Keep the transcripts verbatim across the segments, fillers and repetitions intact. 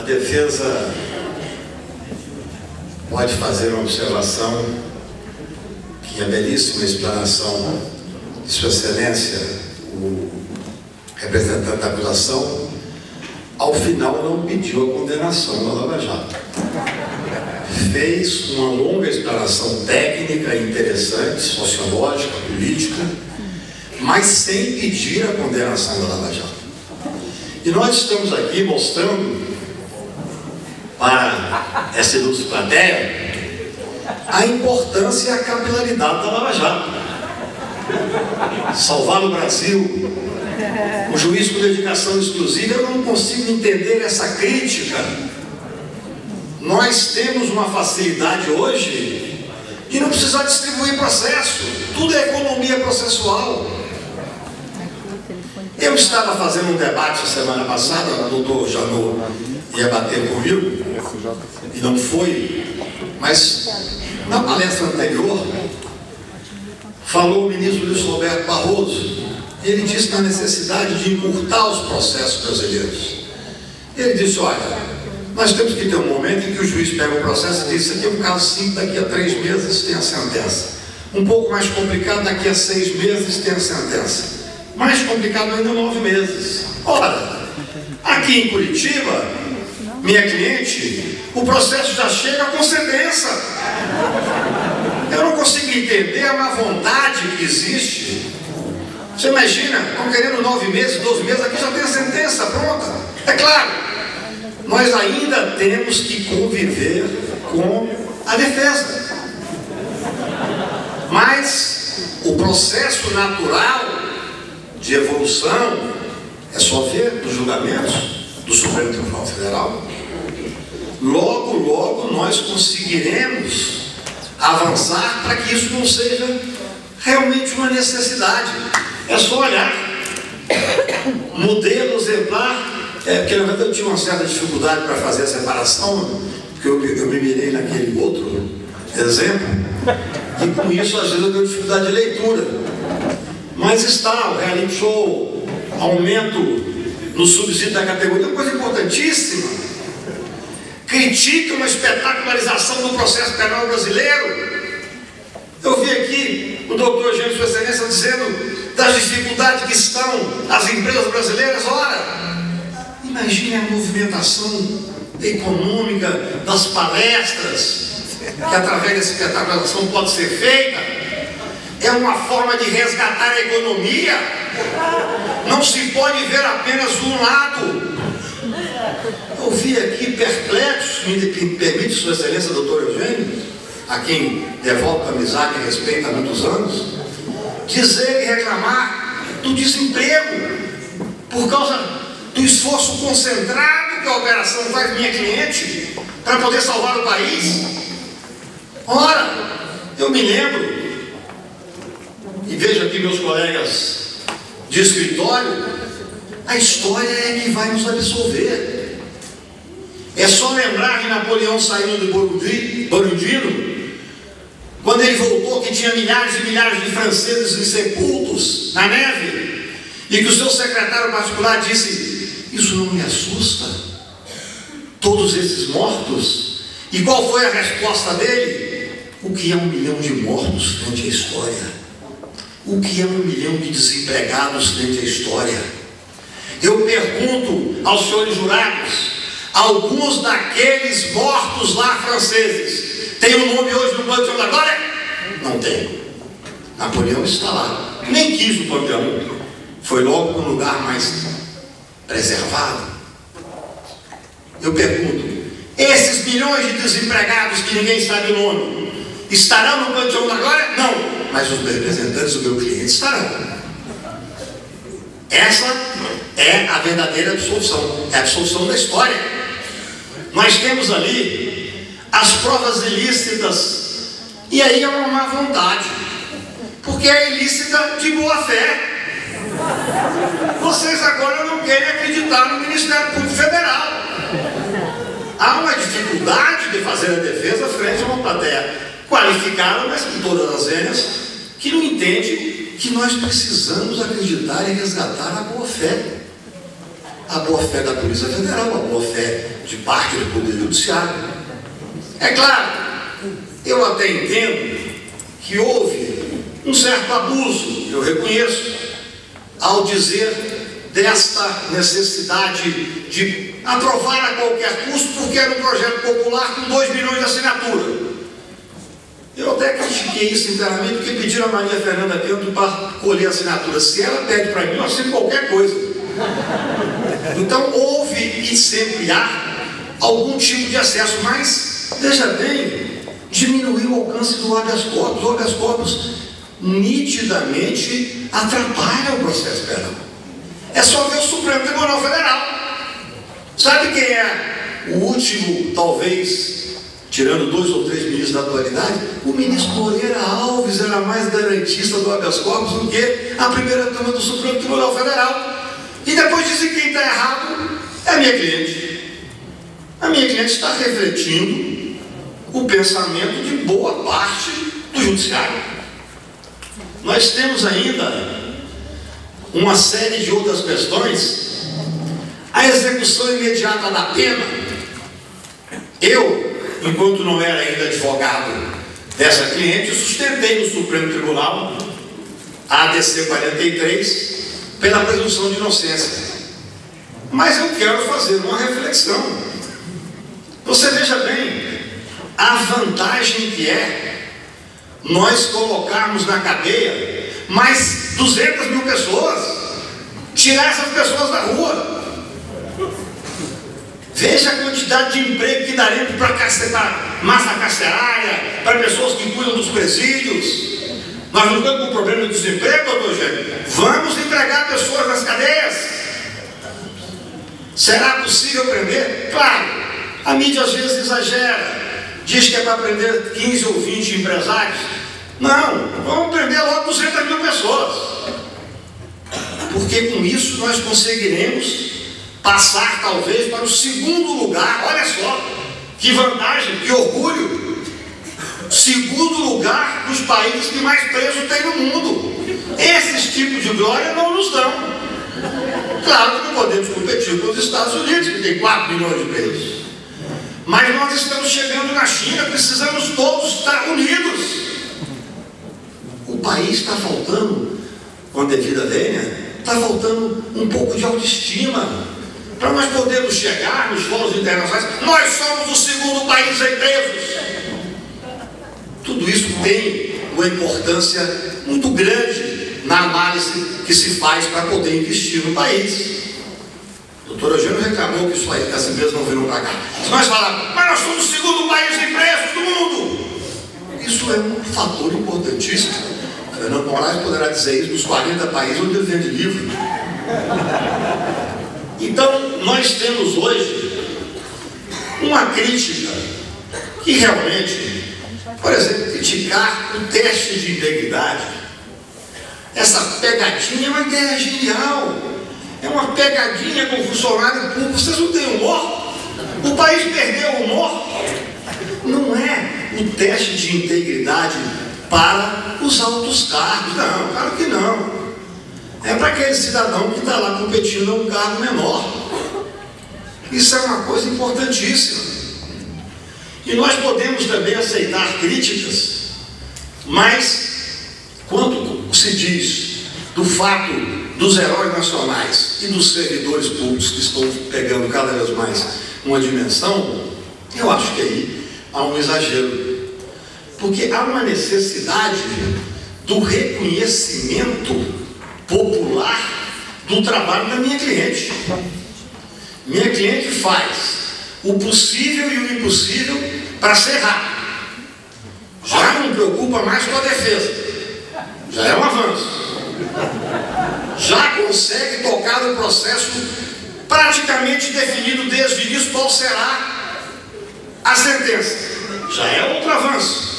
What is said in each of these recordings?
defesa pode fazer uma observação que a belíssima explanação de Sua Excelência, o representante da acusação, ao final não pediu a condenação da Lava Jato. Fez uma longa explanação técnica, interessante, sociológica, política, mas sem pedir a condenação da Lava Jato. E nós estamos aqui mostrando para essa ilustre plateia a importância e a capilaridade da Lava Jato. Salvar o Brasil, o juiz com dedicação exclusiva. Eu não consigo entender essa crítica. Nós temos uma facilidade hoje de não precisar distribuir processo. Tudo é economia processual. Eu estava fazendo um debate semana passada, o doutor Janot ia bater comigo, e não foi, mas na palestra anterior, falou o ministro Luiz Roberto Barroso. Ele disse na necessidade de encurtar os processos brasileiros. Ele disse, olha, nós temos que ter um momento em que o juiz pega o processo e diz, isso aqui é um caso simples, daqui a três meses tem a sentença. Um pouco mais complicado, daqui a seis meses tem a sentença. Mais complicado ainda, nove meses. Ora, aqui em Curitiba, minha cliente, o processo já chega com sentença. Eu não consigo entender a má vontade que existe. Você imagina, estão querendo nove meses, doze meses, aqui já tem a sentença pronta. É claro, nós ainda temos que conviver com a defesa. Mas o processo natural de evolução é só ver dos julgamentos do Supremo Tribunal Federal. Logo, logo nós conseguiremos avançar para que isso não seja realmente uma necessidade. É só olhar modelo exemplar, é, porque na verdade eu tinha uma certa dificuldade para fazer a separação, porque eu, eu me mirei naquele outro exemplo, e com isso às vezes eu tenho dificuldade de leitura. Mas está o reality show, aumento no subsídio da categoria, uma coisa importantíssima. Critica uma espetacularização do processo penal brasileiro. Eu vi aqui o doutor Eugênio, Sua Excelência, dizendo das dificuldades que estão as empresas brasileiras. Ora, imagine a movimentação econômica das palestras que através dessa espetacularização pode ser feita. É uma forma de resgatar a economia. Não se pode ver apenas um lado. Eu vi aqui perplexo, me permite Sua Excelência, doutor Eugênio, a quem devolvo a amizade e respeito há muitos anos, dizer e reclamar do desemprego por causa do esforço concentrado que a operação faz minha cliente para poder salvar o país. Ora, eu me lembro, e vejo aqui meus colegas de escritório, a história é que vai nos absolver. É só lembrar de Napoleão saindo de Borundino, quando ele voltou, que tinha milhares e milhares de franceses insepultos na neve, e que o seu secretário particular disse, isso não me assusta? Todos esses mortos? E qual foi a resposta dele? O que é um milhão de mortos frente à história? O que é um milhão de desempregados frente à história? Eu pergunto aos senhores jurados, alguns daqueles mortos lá franceses tem um nome hoje no Panteão da Glória? Não tem. Napoleão está lá. Nem quis o Panteão. Foi logo para um lugar mais preservado. Eu pergunto, esses milhões de desempregados que ninguém sabe o nome, estarão no Panteão da Glória? Não. Mas os representantes do meu cliente estarão. Essa é a verdadeira absolução. É a absolução da história. Nós temos ali as provas ilícitas, e aí é uma má vontade, porque é ilícita de boa fé. Vocês agora não querem acreditar no Ministério Público Federal. Há uma dificuldade de fazer a defesa frente a uma plateia qualificada, mas com todas as vênias, que não entende que nós precisamos acreditar e resgatar a boa fé. a boa-fé da Polícia Federal, a boa-fé de parte do Poder Judiciário. É claro, eu até entendo que houve um certo abuso, eu reconheço, ao dizer desta necessidade de aprovar a qualquer custo, porque era um projeto popular com dois milhões de assinatura. Eu até critiquei isso internamente, porque pediram a Maria Fernanda Bento para colher assinatura. Se ela pede para mim, eu assino qualquer coisa. Então houve e sempre há algum tipo de acesso, mas, veja bem, diminuiu o alcance do habeas corpus. O habeas corpus nitidamente atrapalha o processo penal. É só ver o Supremo Tribunal Federal. Sabe quem é o último, talvez, tirando dois ou três ministros da atualidade? O ministro Moreira Alves era mais garantista do habeas corpus do que a primeira turma do Supremo Tribunal Federal. E depois dizem que quem está errado é a minha cliente. A minha cliente está refletindo o pensamento de boa parte do judiciário. Nós temos ainda uma série de outras questões. A execução imediata da pena. Eu, enquanto não era ainda advogado dessa cliente, sustentei no Supremo Tribunal a A D C quarenta e três pela presunção de inocência. Mas eu quero fazer uma reflexão. Você veja bem a vantagem que é nós colocarmos na cadeia mais duzentas mil pessoas, tirar essas pessoas da rua. Veja a quantidade de emprego que daremos para massa carcerária, para pessoas que cuidam dos presídios. Nós não estamos com problema de desemprego, doutor Gênero. Vamos empregar pessoas nas cadeias. Será possível prender? Claro, a mídia às vezes exagera. Diz que é para prender quinze ou vinte empresários. Não, vamos prender logo duzentas mil pessoas. Porque com isso nós conseguiremos passar talvez para o segundo lugar. Olha só, que vantagem, que orgulho. Segundo lugar dos países que mais presos tem no mundo. Esses tipos de glória não nos dão. Claro que não podemos competir com os Estados Unidos, que tem quatro milhões de presos. Mas nós estamos chegando na China, precisamos todos estar unidos. O país está faltando, com a devida vênia, está faltando um pouco de autoestima. Para nós podermos chegar nos fóruns internacionais, nós somos o segundo país em presos. Tudo isso tem uma importância muito grande na análise que se faz para poder investir no país. A doutora Eugênio reclamou que isso aí, que as empresas não viram para cá. Se nós falarmos, mas nós somos o segundo país em preços do mundo. Isso é um fator importantíssimo. Fernando Moraes poderá dizer isso nos quarenta países onde ele vende livro. Então, nós temos hoje uma crítica que realmente, por exemplo, criticar o teste de integridade. Essa pegadinha é uma ideia genial. É uma pegadinha com o funcionário público. Vocês não têm humor? O país perdeu o humor. Não é o teste de integridade para os altos cargos. Não, claro que não. É para aquele cidadão que está lá competindo a um cargo menor. Isso é uma coisa importantíssima. E nós podemos também aceitar críticas, mas quando se diz do fato dos heróis nacionais e dos servidores públicos que estão pegando cada vez mais uma dimensão, eu acho que aí há um exagero. Porque há uma necessidade do reconhecimento popular do trabalho da minha cliente. Minha cliente faz o possível e o impossível para ser rápido. Já não preocupa mais com a defesa. Já é um avanço. Já consegue tocar o processo praticamente definido desde o início qual será a sentença. Já é outro avanço.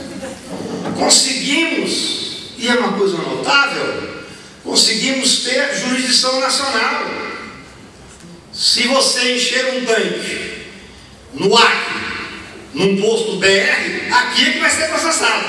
Conseguimos, e é uma coisa notável, conseguimos ter jurisdição nacional. Se você encher um tanque no Acre, num posto B R, aqui é que vai ser processado.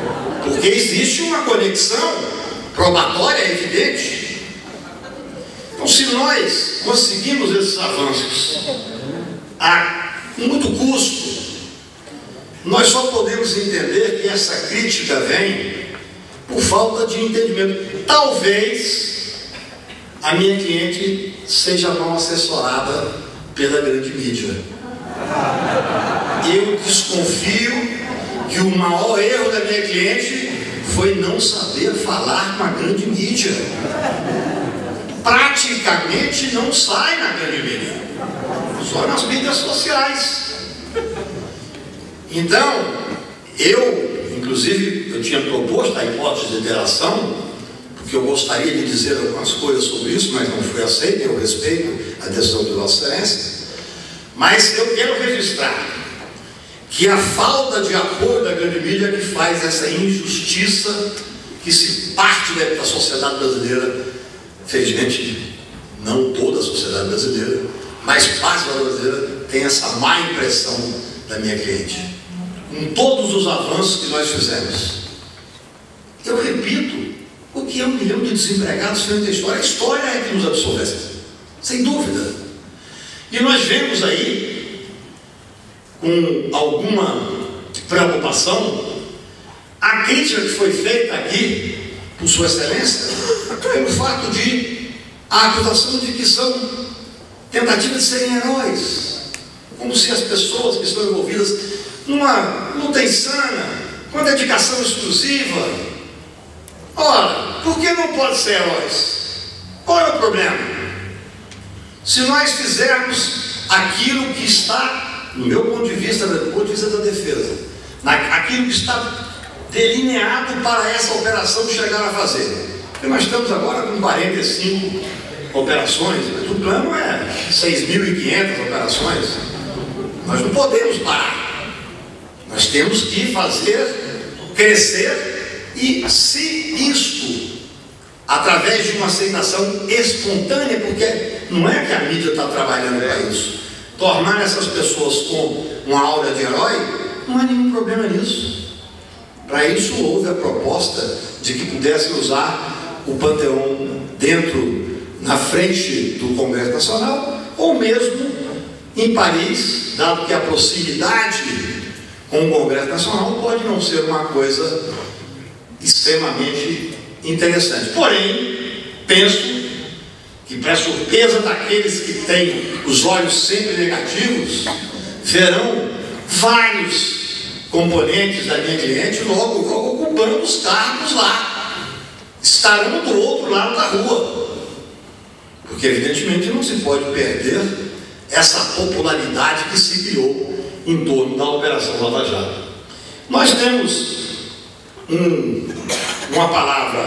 Porque existe uma conexão probatória evidente. Então, se nós conseguimos esses avanços a muito custo, nós só podemos entender que essa crítica vem por falta de entendimento. Talvez a minha cliente seja mal assessorada pela grande mídia. Eu desconfio que o maior erro da minha cliente foi não saber falar com a grande mídia. Praticamente não sai na grande mídia, só nas mídias sociais. Então, eu, inclusive, eu tinha proposto a hipótese de interação, porque eu gostaria de dizer algumas coisas sobre isso, mas não foi aceito. Eu respeito a decisão de Vossa Excelência, mas eu quero registrar que a falta de apoio da grande mídia que faz essa injustiça que se parte da sociedade brasileira, felizmente não toda a sociedade brasileira, mas parte da brasileira tem essa má impressão da minha cliente. Com todos os avanços que nós fizemos, eu repito, o que é um milhão de desempregados frente à história? A história é que nos absolve, sem dúvida. E nós vemos aí, com alguma preocupação, a crítica que foi feita aqui por Sua Excelência pelo fato de a acusação de que são tentativas de serem heróis, como se as pessoas que estão envolvidas numa luta insana, com dedicação exclusiva. Ora, por que não pode ser heróis? Qual é o problema? Se nós fizermos aquilo que está, no meu ponto de vista, do ponto de vista da defesa, aquilo que está delineado para essa operação chegar a fazer. Porque nós estamos agora com quarenta e cinco operações, mas o plano é seis mil e quinhentas operações. Nós não podemos parar. Nós temos que fazer crescer, e se isto, através de uma aceitação espontânea, porque não é que a mídia está trabalhando para isso, tornar essas pessoas com uma aura de herói, não há nenhum problema nisso. Para isso houve a proposta de que pudesse usar o Panteão dentro, na frente do Congresso Nacional, ou mesmo em Paris, dado que a proximidade com o Congresso Nacional pode não ser uma coisa extremamente interessante. Porém, penso que, para surpresa daqueles que têm os olhos sempre negativos, verão vários componentes da minha cliente logo, logo ocupando os cargos lá, estarão do outro lado da rua, porque evidentemente não se pode perder essa popularidade que se criou em torno da Operação Lava Jato. Nós temos um, uma palavra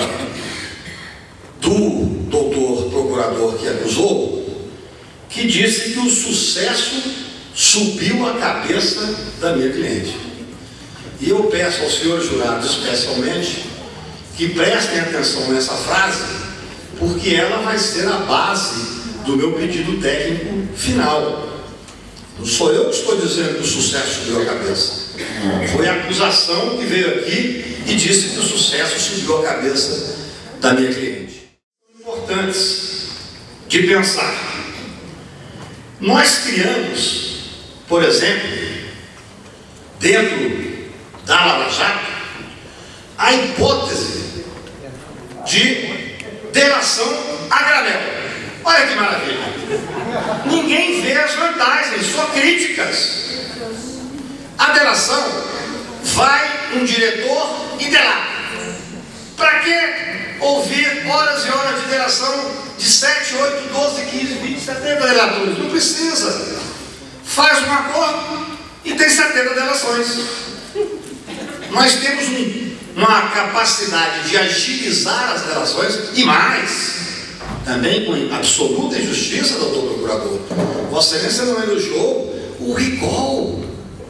do doutor procurador que acusou, que disse que o sucesso subiu a cabeça da minha cliente. E eu peço aos senhores jurados especialmente que prestem atenção nessa frase, porque ela vai ser a base do meu pedido técnico final. Não sou eu que estou dizendo que o sucesso subiu a cabeça. Foi a acusação que veio aqui e disse que o sucesso subiu a cabeça da minha cliente. Importantes de pensar. Nós criamos, por exemplo, dentro da Lava Jato, a hipótese de delação a granel. Olha que maravilha! Ninguém vê as vantagens, só críticas. A delação, vai um diretor e delata. Para que ouvir horas e horas de delação de sete, oito, doze, quinze, vinte, setenta delatores? Não precisa. Faz um acordo e tem setenta delações. Nós temos um, uma capacidade de agilizar as delações, e mais, também com absoluta injustiça, doutor procurador, Vossa Excelência não elogiou o recall.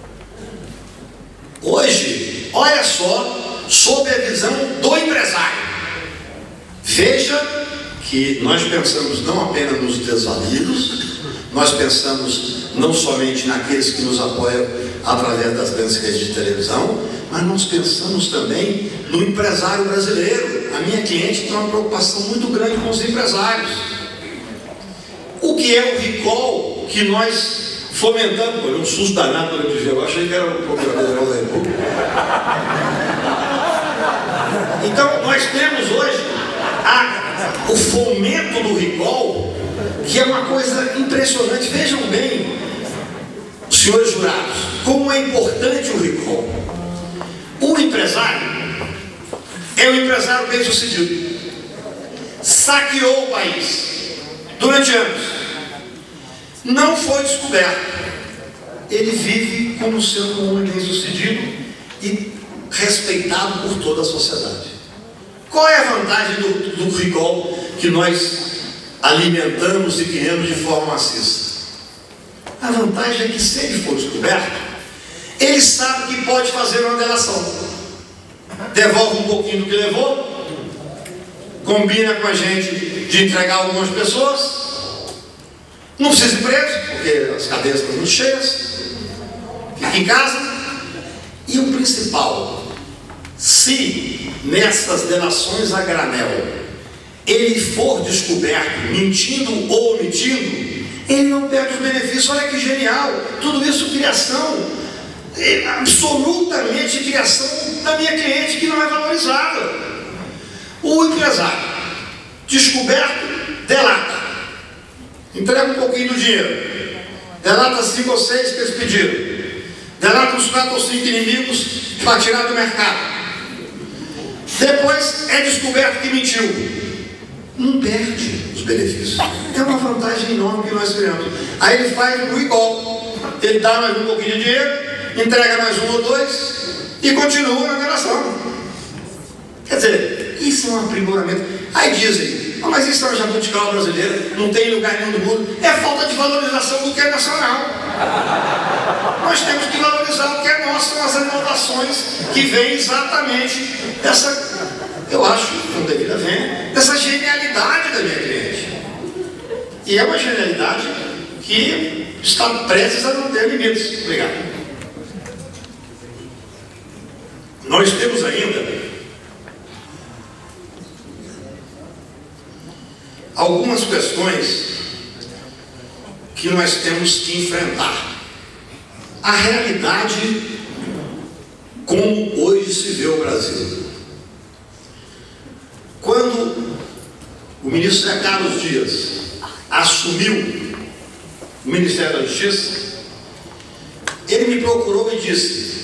Hoje, olha só, sob a visão do empresário, veja que nós pensamos não apenas nos desvalidos, nós pensamos não somente naqueles que nos apoiam através das grandes redes de televisão, mas nós pensamos também no empresário brasileiro. A minha cliente tem uma preocupação muito grande com os empresários. O que é o recall que nós fomentamos? Pô, um susto danado quando eu dizia, eu achei que era o Procurador-Geral da República. Então, nós temos hoje a, o fomento do recall, que é uma coisa impressionante. Vejam bem, senhores jurados, como é importante o recall. O empresário é um empresário bem-sucedido, saqueou o país durante anos, não foi descoberto, ele vive como sendo um homem bem-sucedido e respeitado por toda a sociedade. Qual é a vantagem do, do recall que nós alimentamos e criamos de forma maciça? A vantagem é que, se ele for descoberto, ele sabe que pode fazer uma delação. Devolve um pouquinho do que levou, combina com a gente de entregar algumas pessoas, não precisa ir preso, porque as cadeias estão muito cheias, fica em casa. E o principal, se nessas delações a granel ele for descoberto mentindo ou omitindo, ele não perde os benefícios. Olha que genial, tudo isso criação, é, absolutamente criação da minha cliente, que não é valorizada. O empresário descoberto, delata, entrega um pouquinho do dinheiro, delata cinco ou seis que eles pediram, delata uns quatro ou cinco inimigos para tirar do mercado. Depois é descoberto que mentiu, não perde os benefícios. É uma vantagem enorme que nós criamos. Aí ele faz o igual, ele dá mais um pouquinho de dinheiro, entrega mais um ou dois e continua na relação. Quer dizer, isso é um aprimoramento. Aí dizem, ah, mas isso é uma jabuticaba brasileira, não tem lugar nenhum do mundo. É falta de valorização do que é nacional. Nós temos que valorizar o que é nosso, são as inovações que vêm exatamente dessa, eu acho, com devida vem, dessa genialidade da minha cliente. E é uma genialidade que está prestes a não ter limites. Obrigado. Nós temos ainda algumas questões que nós temos que enfrentar. A realidade como hoje se vê o Brasil. Quando o ministro Zé Carlos Dias assumiu o Ministério da Justiça, ele me procurou e disse: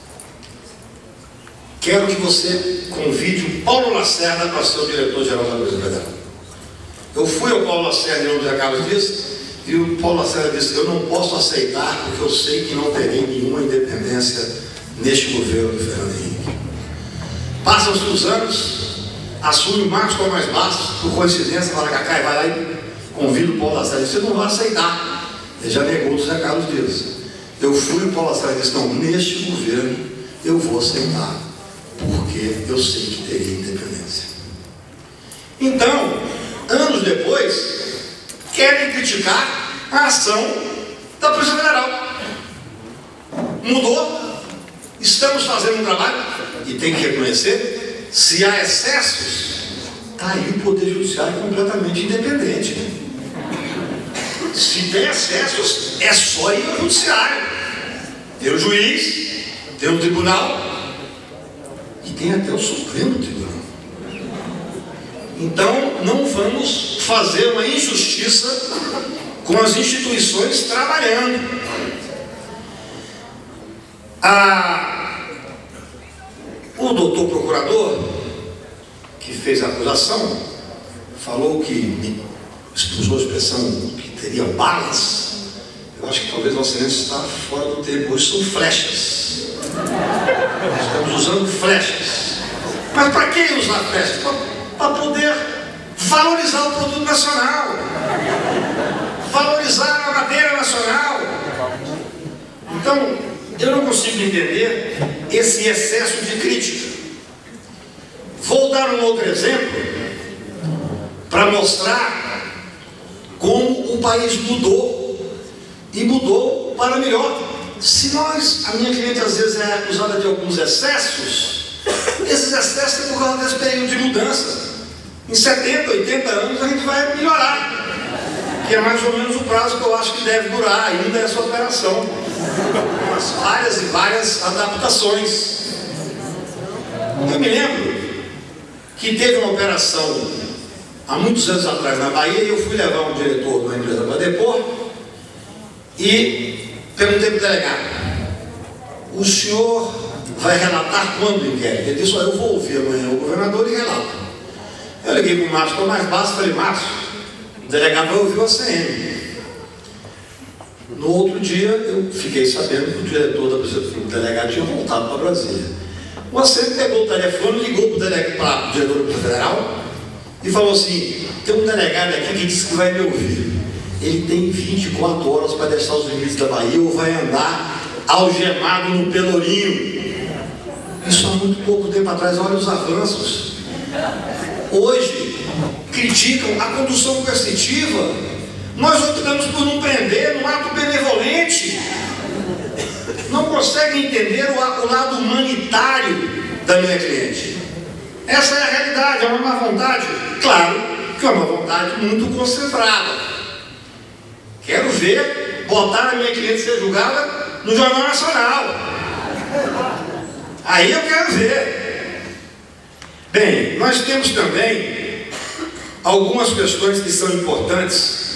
quero que você convide o Paulo Lacerda para ser o diretor-geral da Polícia Federal. Eu fui ao Paulo Lacerda e ao Zé Carlos Dias, e o Paulo Lacerda disse: eu não posso aceitar, porque eu sei que não terei nenhuma independência neste governo do Fernando Henrique. Passam-se os anos, assume o Marcos Tomás Bastos, por coincidência, fala: Cacá, vai lá e convida o Paulo Lacerda. Você não vai aceitar. Ele já negou o Zé Carlos Dias. Eu fui ao Paulo Lacerda e disse: não, neste governo eu vou aceitar, porque eu sei que teria independência. Então, anos depois, querem criticar a ação da Polícia Federal. Mudou, estamos fazendo um trabalho, e tem que reconhecer, se há excessos, está aí o Poder Judiciário completamente independente. Se tem excessos, é só ir ao Judiciário. Tem o juiz, tem o tribunal, e tem até o Supremo Tribunal. Então, não vamos fazer uma injustiça com as instituições trabalhando. Ah, o doutor procurador, que fez a acusação, falou que, usou a expressão que teria balas. Eu acho que talvez o silêncio está fora do tempo. Hoje são flechas. Estamos usando flechas. Mas para que usar flechas? Para poder valorizar o produto nacional, valorizar a madeira nacional. Então, eu não consigo entender esse excesso de crítica. Vou dar um outro exemplo para mostrar como o país mudou, e mudou para melhor. Se nós, a minha cliente às vezes é acusada de alguns excessos, esses excessos é por causa desse período de mudança. Em setenta, oitenta anos a gente vai melhorar. que é mais ou menos o prazo que eu acho que deve durar ainda essa operação. As várias e várias adaptações. Eu me lembro que teve uma operação há muitos anos atrás na Bahia, e eu fui levar um diretor de uma empresa para depor e perguntei para o delegado: o senhor vai relatar quando o inquérito? Ele disse: olha, eu vou ouvir amanhã o governador e relato. Eu liguei para o Márcio, que é o mais baixo, falei: Márcio, o delegado vai ouvir o A C M. No outro dia, eu fiquei sabendo que o diretor da Polícia do delegado tinha voltado para Brasília. O A C M pegou o telefone, ligou para o delegado, para o diretor da Polícia Federal e falou assim: tem um delegado aqui que disse que vai me ouvir. Ele tem vinte e quatro horas para deixar os limites da Bahia ou vai andar algemado no Pelourinho. Isso há muito pouco tempo atrás. Olha os avanços. Hoje criticam a condução coercitiva. Nós optamos por não prender num ato benevolente. Não conseguem entender o, o lado humanitário da minha cliente. Essa é a realidade, é uma má vontade. Claro que é uma vontade muito concentrada. Quero ver botar a minha cliente ser julgada no Jornal Nacional. Aí eu quero ver. Bem, nós temos também algumas questões que são importantes.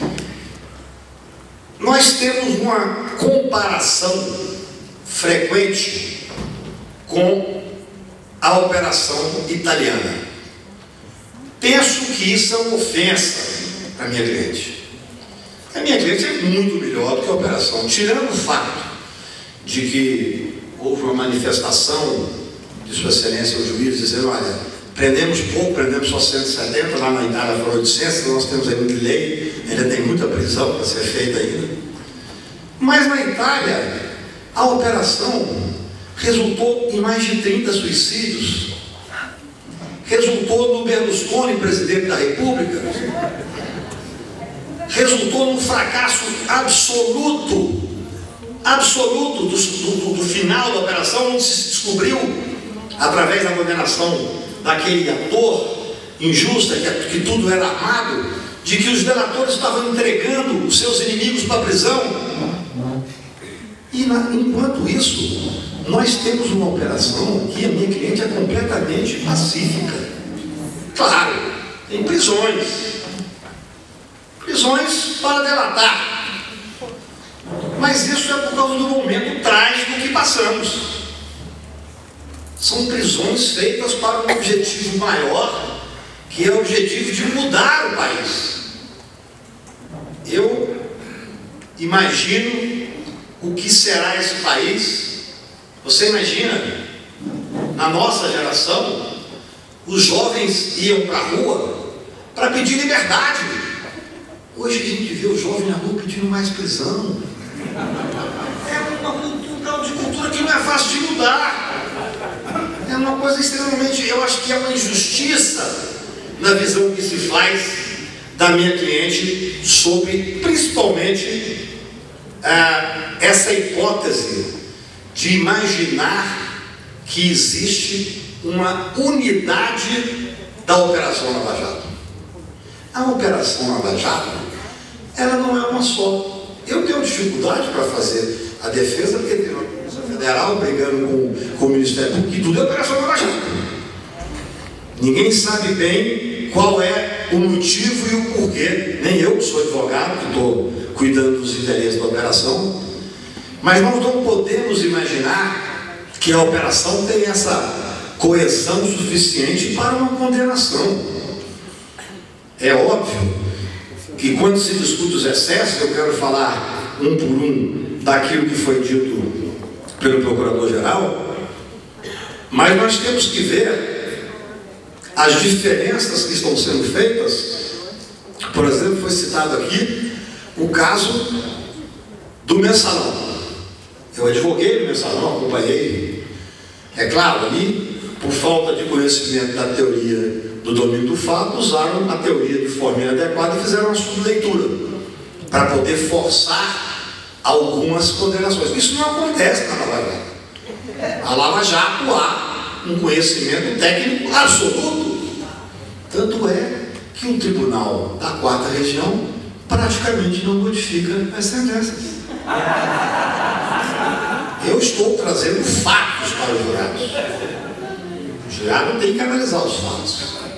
Nós temos uma comparação frequente com a operação italiana. Penso que isso é uma ofensa para a minha cliente. A minha cliente é muito melhor do que a operação, tirando o fato de que houve uma manifestação de Sua Excelência, o juiz, dizendo: olha, prendemos pouco, prendemos só cento e setenta, lá na Itália foram oitocentos, nós temos ainda de lei, ainda tem muita prisão para ser feita ainda. Mas na Itália, a operação resultou em mais de trinta suicídios, resultou no Berlusconi, presidente da República, resultou num fracasso absoluto, absoluto do, do, do final da operação, onde se descobriu, através da condenação daquele ator injusta, que, que tudo era armado, de que os delatores estavam entregando os seus inimigos para a prisão. E na, enquanto isso, nós temos uma operação que a minha cliente é completamente pacífica. Claro, tem prisões. Prisões para delatar. Mas isso é por causa do momento trágico que passamos. São prisões feitas para um objetivo maior, que é o objetivo de mudar o país. Eu imagino o que será esse país. Você imagina, na nossa geração, os jovens iam para a rua para pedir liberdade. Hoje a gente vê o jovem na rua pedindo mais prisão. É uma cultura de cultura que não é fácil de mudar. É uma coisa extremamente, eu acho que é uma injustiça na visão que se faz da minha cliente sobre, principalmente, ah, essa hipótese de imaginar que existe uma unidade da Operação Lava Jato. A Operação Lava Jato, ela não é uma só. Eu tenho dificuldade para fazer a defesa, porque tem uma Polícia Federal brigando com, com o Ministério Público, que tudo é Operação Lava Jato. Ninguém sabe bem qual é o motivo e o porquê. Nem eu, que sou advogado, que estou cuidando dos interesses da operação. Mas nós não podemos imaginar que a operação tem essa coesão suficiente para uma condenação. É óbvio que quando se discute os excessos, eu quero falar um por um daquilo que foi dito pelo Procurador-Geral, mas nós temos que ver as diferenças que estão sendo feitas. Por exemplo, foi citado aqui o caso do Mensalão. Eu advoguei no Mensalão, acompanhei. É claro, ali, por falta de conhecimento da teoria do domínio do fato, usaram a teoria de forma inadequada e fizeram uma subleitura para poder forçar algumas condenações. Isso não acontece na Lava Jato. A Lava Jato há um conhecimento técnico absoluto. Tanto é que o Tribunal da Quarta Região praticamente não modifica as sentenças. Eu estou trazendo fatos para os jurados. O jurado tem que analisar os fatos.